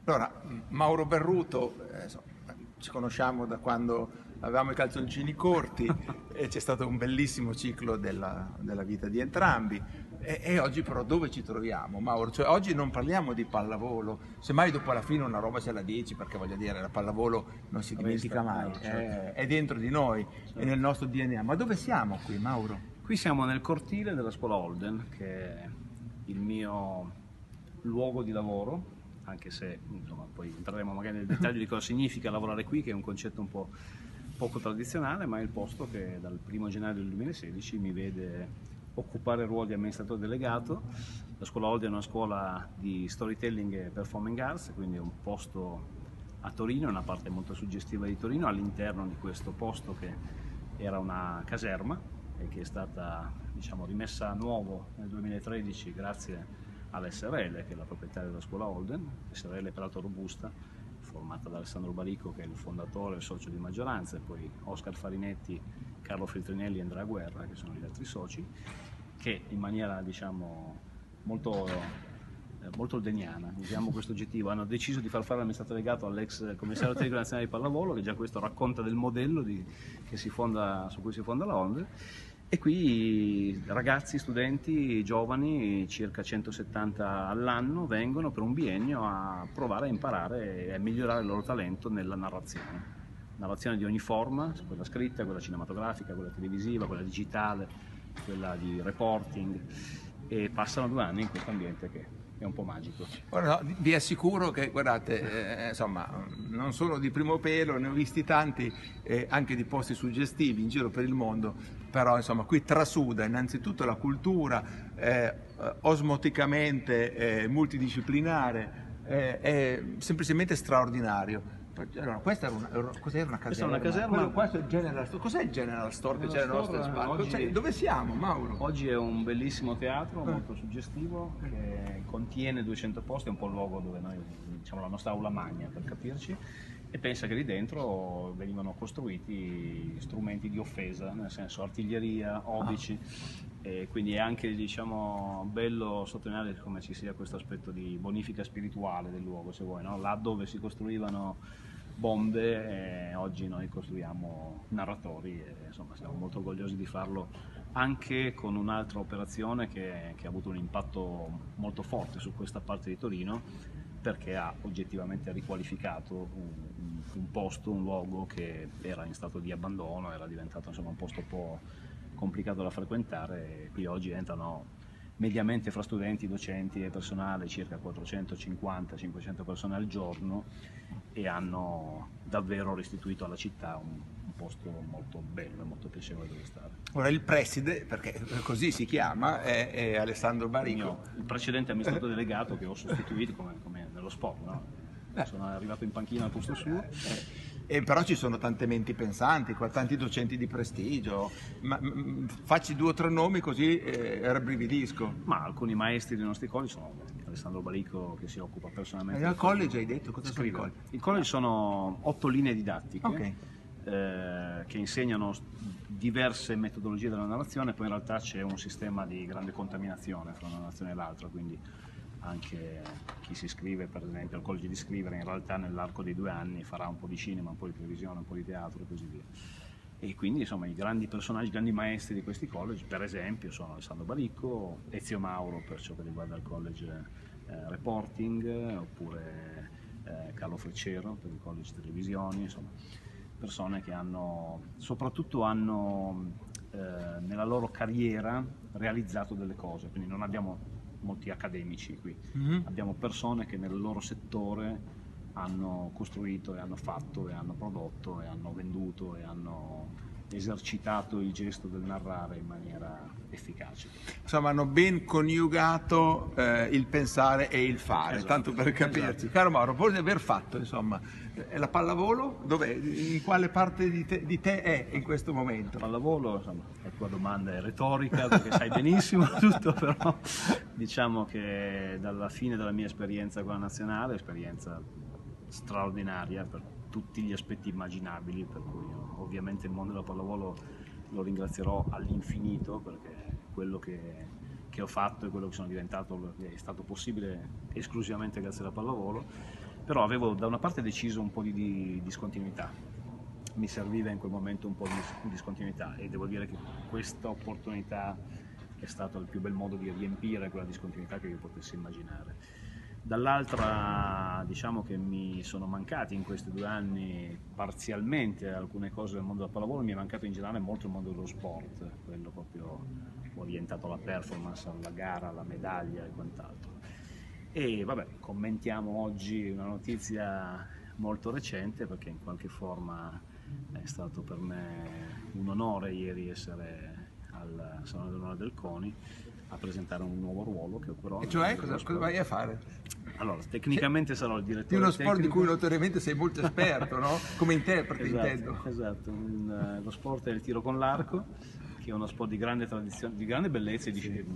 Allora, Mauro Berruto, insomma, ci conosciamo da quando avevamo i calzoncini corti e c'è stato un bellissimo ciclo della vita di entrambi. E oggi però dove ci troviamo, Mauro? Cioè, oggi non parliamo di pallavolo, semmai dopo alla fine una roba ce la dici, perché voglio dire, la pallavolo non si dimentica mai, certo. è dentro di noi, è nel nostro DNA. Ma dove siamo qui, Mauro? Qui siamo nel cortile della scuola Holden, che è il mio luogo di lavoro, anche se insomma, poi entreremo magari nel dettaglio di cosa significa lavorare qui, che è un concetto un po' poco tradizionale, ma è il posto che dal 1° gennaio del 2016 mi vede occupare il ruolo di amministratore delegato. La scuola Holden è una scuola di storytelling e performing arts, quindi è un posto a Torino, una parte molto suggestiva di Torino, all'interno di questo posto che era una caserma e che è stata, diciamo, rimessa a nuovo nel 2013 grazie all'SRL, che è la proprietaria della scuola Holden, SRL peraltro robusta, formata da Alessandro Barico, che è il fondatore e il socio di maggioranza, e poi Oscar Farinetti, Carlo Feltrinelli e Andrea Guerra, che sono gli altri soci, che in maniera, diciamo, molto oldeniana, usiamo questo aggettivo, hanno deciso di far fare l'amministratore delegato all'ex commissario tecnico nazionale di pallavolo, che già questo racconta del modello su cui si fonda la Holden. E qui ragazzi, studenti, giovani, circa 170 all'anno, vengono per un biennio a provare a imparare e a migliorare il loro talento nella narrazione di ogni forma, quella scritta, quella cinematografica, quella televisiva, quella digitale, quella di reporting, e passano 2 anni in questo ambiente che è un po' magico. Ora, no, vi assicuro che, guardate, insomma, non sono di primo pelo, ne ho visti tanti, anche di posti suggestivi in giro per il mondo, però insomma qui trasuda innanzitutto la cultura, osmoticamente multidisciplinare, è semplicemente straordinario. Allora, cos'era una caserma? Questa è una caserma. Questo è il General Store. Cos'è il General Store che c'è alle nostre spalle? Dove siamo, Mauro? Oggi è un bellissimo teatro molto suggestivo che contiene 200 posti, è un po' il luogo dove noi, diciamo, la nostra aula magna, per capirci, e pensa che lì dentro venivano costruiti strumenti di offesa, nel senso artiglieria, obici, e quindi è anche, diciamo, bello sottolineare come ci sia questo aspetto di bonifica spirituale del luogo, se vuoi, no? Là dove si costruivano bombe, oggi noi costruiamo narratori e insomma siamo molto orgogliosi di farlo anche con un'altra operazione che ha avuto un impatto molto forte su questa parte di Torino, perché ha oggettivamente riqualificato un posto, un luogo che era in stato di abbandono, era diventato, insomma, un posto un po' complicato da frequentare, e qui oggi entrano mediamente fra studenti, docenti e personale circa 450-500 persone al giorno, e hanno davvero restituito alla città un posto molto bello e molto piacevole dove stare. Ora il preside, perché così si chiama, è Alessandro Barico. Il precedente amministratore delegato che ho sostituito come nello sport, no? Sono arrivato in panchina al posto suo. E però ci sono tante menti pensanti, tanti docenti di prestigio. Facci 2 o 3 nomi così rabbrividisco. Ma alcuni maestri dei nostri college sono Alessandro Barico, che si occupa personalmente. E al college hai detto cosa sono i college? Il college sono 8 linee didattiche, okay, che insegnano diverse metodologie della narrazione, poi in realtà c'è un sistema di grande contaminazione fra una narrazione e l'altra, quindi anche chi si iscrive per esempio al college di scrivere in realtà nell'arco dei 2 anni farà un po' di cinema, un po' di televisione, un po' di teatro e così via. E quindi insomma i grandi personaggi, i grandi maestri di questi college per esempio sono Alessandro Baricco, Ezio Mauro per ciò che riguarda il college reporting, oppure Carlo Freccero per il college televisioni, insomma persone che soprattutto hanno nella loro carriera realizzato delle cose, quindi non abbiamo molti accademici qui, abbiamo persone che nel loro settore hanno costruito e hanno fatto e hanno prodotto e hanno venduto e hanno esercitato il gesto del narrare in maniera efficace. Insomma, hanno ben coniugato il pensare e il fare, esatto, tanto per capirci. Esatto. Caro Mauro, poi di aver fatto, insomma, la pallavolo, dov'è? In quale parte di te è in questo momento? Pallavolo, insomma, la tua domanda è retorica perché sai benissimo tutto, però diciamo che dalla fine della mia esperienza con la nazionale, esperienza straordinaria per tutti gli aspetti immaginabili, per cui ovviamente il mondo della pallavolo lo ringrazierò all'infinito, perché quello che ho fatto e quello che sono diventato è stato possibile esclusivamente grazie alla pallavolo. Però avevo da una parte deciso un po' di discontinuità, mi serviva in quel momento un po' di discontinuità, e devo dire che questa opportunità è stato il più bel modo di riempire quella discontinuità che io potessi immaginare. Dall'altra, diciamo che mi sono mancati in questi 2 anni parzialmente alcune cose del mondo del pallavolo, mi è mancato in generale molto il mondo dello sport, quello proprio orientato alla performance, alla gara, alla medaglia e quant'altro. E vabbè, commentiamo oggi una notizia molto recente, perché in qualche forma è stato per me un onore ieri essere al Salone d'Onore del CONI a presentare un nuovo ruolo che occuperò. E cioè cosa vai a fare? Allora, tecnicamente sarò il direttore di uno sport tecnico. Di cui notoriamente sei molto esperto, no? Come interprete, Esatto, intendo. esatto. Lo sport è il tiro con l'arco, che è uno sport di grande tradizione, di grande bellezza,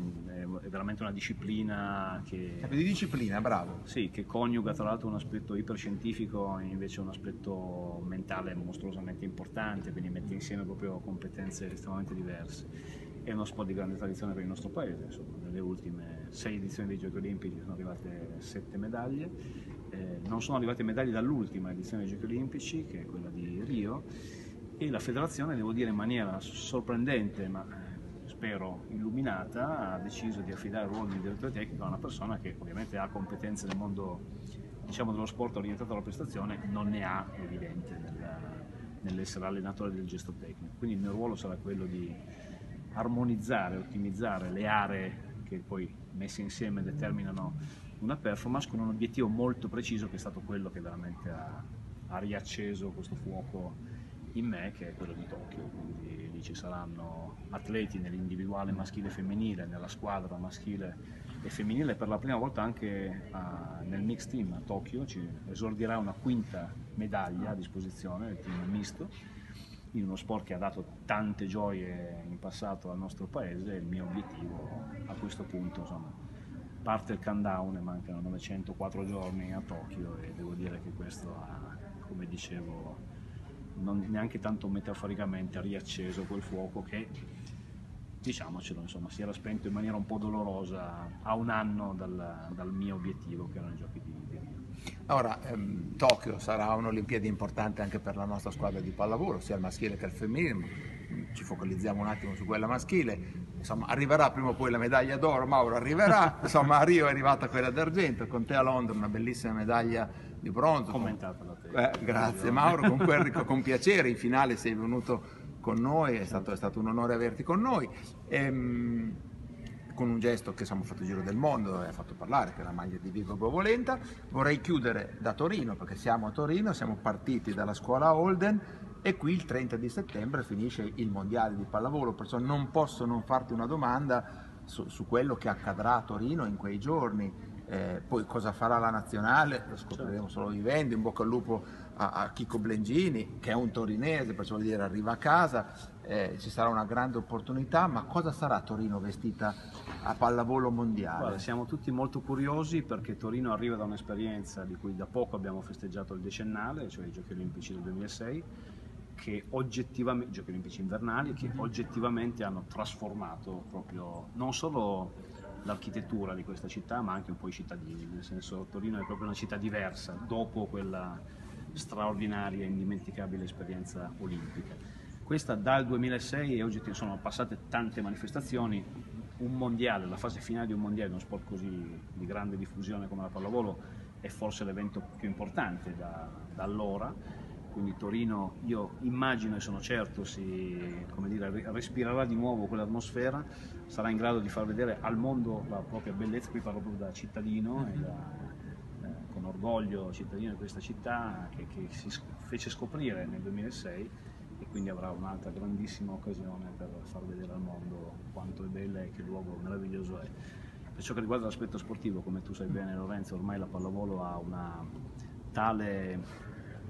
è veramente una disciplina che... Di disciplina, bravo. Sì, che coniuga tra l'altro un aspetto iperscientifico e invece un aspetto mentale mostruosamente importante, quindi mette insieme proprio competenze estremamente diverse. È uno sport di grande tradizione per il nostro paese, insomma, nelle ultime 6 edizioni dei Giochi Olimpici sono arrivate 7 medaglie, non sono arrivate medaglie dall'ultima edizione dei Giochi Olimpici, che è quella di Rio, e la federazione, devo dire in maniera sorprendente, ma spero illuminata, ha deciso di affidare il ruolo di direttore tecnico a una persona che ovviamente ha competenze nel mondo, diciamo, dello sport orientato alla prestazione, non ne ha evidente nell'essere allenatore del gesto tecnico. Quindi il mio ruolo sarà quello di armonizzare, ottimizzare le aree che poi messe insieme determinano una performance, con un obiettivo molto preciso, che è stato quello che veramente ha riacceso questo fuoco in me, che è quello di Tokyo. Quindi lì ci saranno atleti nell'individuale maschile e femminile, nella squadra maschile e femminile, per la prima volta anche nel mixed team a Tokyo ci esordirà una 5ª medaglia a disposizione del team misto, in uno sport che ha dato tante gioie in passato al nostro paese. Il mio obiettivo a questo punto, insomma, parte il countdown e mancano 904 giorni a Tokyo, e devo dire che questo ha, come dicevo, non neanche tanto metaforicamente, ha riacceso quel fuoco che, diciamocelo, insomma, si era spento in maniera un po' dolorosa a 1 anno dal mio obiettivo, che erano i Giochi di Rio. Ora, Tokyo sarà un'Olimpiade importante anche per la nostra squadra di pallavolo, sia il maschile che il femminile. Ci focalizziamo un attimo su quella maschile. Insomma, arriverà prima o poi la medaglia d'oro, Mauro arriverà. Insomma, a Rio è arrivata quella d'argento, con te a Londra una bellissima medaglia di bronzo. Commentata da te. Grazie Mauro, con piacere. In finale sei venuto con noi, è stato un onore averti con noi. Con un gesto che siamo fatto il giro del mondo e ha fatto parlare, che è la maglia di Vigo Bovolenta. Vorrei chiudere da Torino, perché siamo a Torino, siamo partiti dalla scuola Holden e qui il 30 di settembre finisce il mondiale di pallavolo, perciò non posso non farti una domanda su quello che accadrà a Torino in quei giorni. Poi cosa farà la nazionale lo scopriremo solo vivendo. In bocca al lupo a Chico Blengini, che è un torinese, perciò vuol dire arriva a casa. Ci sarà una grande opportunità, ma cosa sarà Torino vestita a pallavolo mondiale? Guarda, siamo tutti molto curiosi, perché Torino arriva da un'esperienza di cui da poco abbiamo festeggiato il decennale, cioè i Giochi Olimpici del 2006, che oggettivamente, Giochi Olimpici invernali, che oggettivamente hanno trasformato proprio non solo l'architettura di questa città, ma anche un po' i cittadini, nel senso, Torino è proprio una città diversa dopo quella straordinaria e indimenticabile esperienza olimpica. Questa dal 2006 e oggi sono passate tante manifestazioni. Un mondiale, la fase finale di un mondiale, uno sport così di grande diffusione come la pallavolo, è forse l'evento più importante da allora. Quindi Torino, io immagino e sono certo, come dire, respirerà di nuovo quell'atmosfera, sarà in grado di far vedere al mondo la propria bellezza. Qui parlo proprio da cittadino e con orgoglio cittadino di questa città che si fece scoprire nel 2006, e quindi avrà un'altra grandissima occasione per far vedere al mondo quanto è bella e che luogo meraviglioso è. Per ciò che riguarda l'aspetto sportivo, come tu sai bene Lorenzo, ormai la pallavolo ha una tale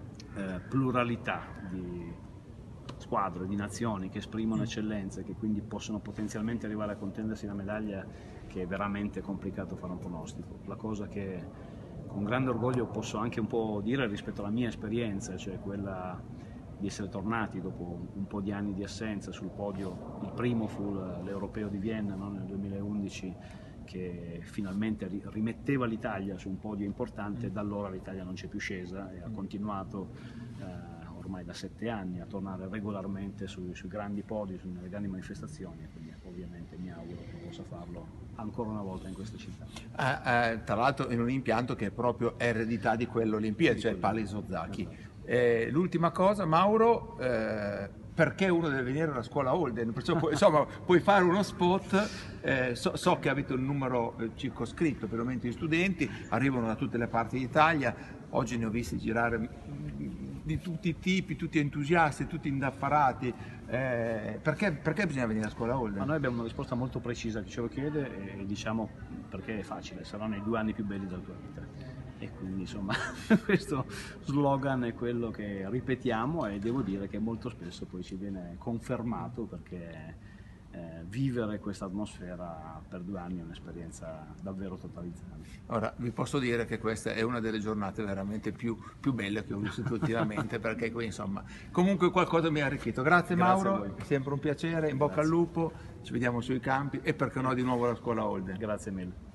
pluralità di squadre, di nazioni che esprimono eccellenze, che quindi possono potenzialmente arrivare a contendersi la medaglia, che è veramente complicato fare un pronostico. La cosa che con grande orgoglio posso anche un po' dire rispetto alla mia esperienza, cioè quella di essere tornati dopo un po' di anni di assenza sul podio. Il primo fu l'Europeo di Vienna, no? Nel 2011, che finalmente rimetteva l'Italia su un podio importante. Da allora l'Italia non c'è più scesa e ha continuato ormai da 7 anni a tornare regolarmente sui grandi podi, sulle grandi manifestazioni, e quindi ovviamente mi auguro che possa farlo ancora una volta in questa città. Tra l'altro in un impianto che è proprio eredità di quell'Olimpiade, cioè il Palais Ozaki. L'ultima cosa, Mauro, perché uno deve venire alla scuola Holden? Perciò puoi fare uno spot, so che avete un numero circoscritto per l'aumento di studenti, arrivano da tutte le parti d'Italia, oggi ne ho visti girare di tutti i tipi, tutti entusiasti, tutti indaffarati. Perché bisogna venire a scuola Holden? Ma noi abbiamo una risposta molto precisa a chi ce lo chiede e diciamo perché è facile, saranno i 2 anni più belli della tua vita. E quindi insomma questo slogan è quello che ripetiamo e devo dire che molto spesso poi ci viene confermato, perché vivere questa atmosfera per 2 anni è un'esperienza davvero totalizzante. Ora vi posso dire che questa è una delle giornate veramente più belle che ho vissuto ultimamente, perché qui insomma comunque qualcosa mi ha arricchito. Grazie Mauro, è sempre un piacere, in bocca al lupo, ci vediamo sui campi e perché no di nuovo alla scuola Holden. Grazie mille.